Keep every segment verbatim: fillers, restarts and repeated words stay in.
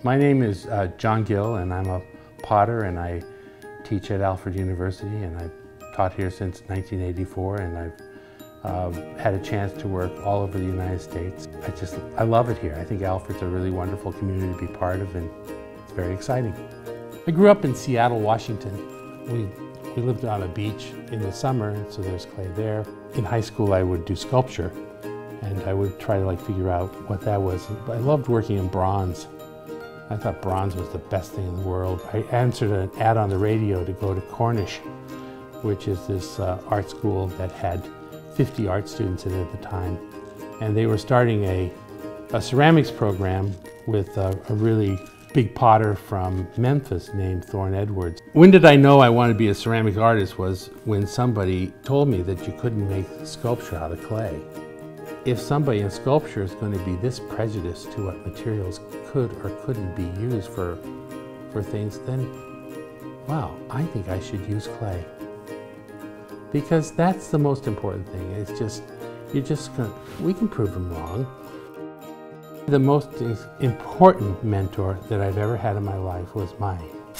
My name is uh, John Gill, and I'm a potter, and I teach at Alfred University, and I've taught here since nineteen eighty-four, and I've uh, had a chance to work all over the United States. I just, I love it here. I think Alfred's a really wonderful community to be part of, and it's very exciting. I grew up in Seattle, Washington. We, we lived on a beach in the summer, and so there's clay there. In high school, I would do sculpture, and I would try to like figure out what that was. I loved working in bronze. I thought bronze was the best thing in the world. I answered an ad on the radio to go to Cornish, which is this uh, art school that had fifty art students in it at the time. And they were starting a, a ceramics program with a, a really big potter from Memphis named Thorne Edwards. When did I know I wanted to be a ceramic artist was when somebody told me that you couldn't make sculpture out of clay. If somebody in sculpture is going to be this prejudiced to what materials could or couldn't be used for, for things, then, wow, I think I should use clay. Because that's the most important thing. It's just, you're just going to, we can prove them wrong. The most important mentor that I've ever had in my life was my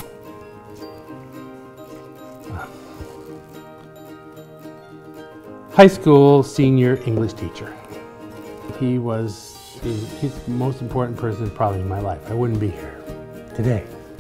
uh, high school senior English teacher. He was, he's the most important person probably in my life. I wouldn't be here today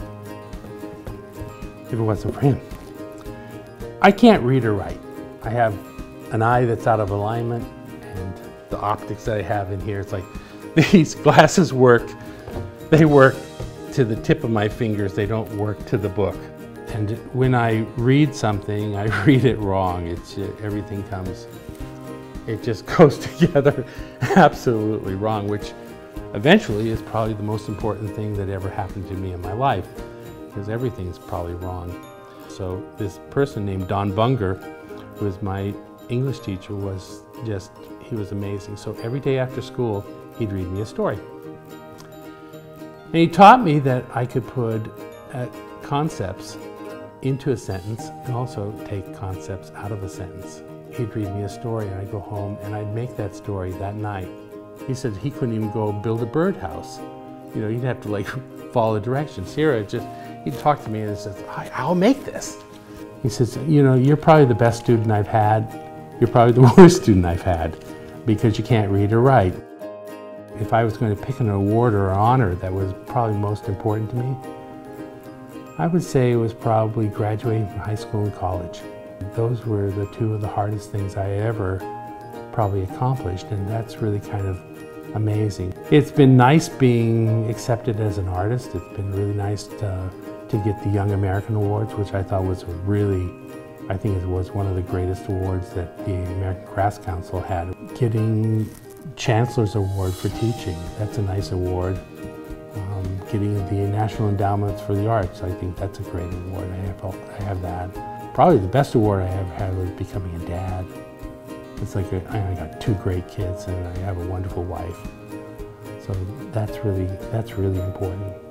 if it wasn't for him. I can't read or write. I have an eye that's out of alignment, and the optics that I have in here, it's like these glasses work, they work to the tip of my fingers, they don't work to the book. And when I read something, I read it wrong. It's, everything comes, it just goes together absolutely wrong, which eventually is probably the most important thing that ever happened to me in my life, because everything's probably wrong. So this person named Don Bunger, who was my English teacher, was just, he was amazing. So every day after school, he'd read me a story. And he taught me that I could put uh, concepts into a sentence and also take concepts out of a sentence. He'd read me a story, and I'd go home and I'd make that story that night. He said he couldn't even go build a birdhouse. You know, he'd have to like follow directions. Here, just, he'd talk to me and he says, I'll make this. He says, you know, you're probably the best student I've had. You're probably the worst student I've had because you can't read or write. If I was going to pick an award or an honor that was probably most important to me, I would say it was probably graduating from high school and college. Those were the two of the hardest things I ever probably accomplished, and that's really kind of amazing. It's been nice being accepted as an artist. It's been really nice to, to get the Young American Awards, which I thought was really, I think it was one of the greatest awards that the American Crafts Council had. Getting Chancellor's Award for teaching, that's a nice award. Um, getting the National Endowments for the Arts, I think that's a great award. I have, I have that. Probably the best award I ever had was becoming a dad. It's like a, I got two great kids and I have a wonderful wife. So that's really, that's really important.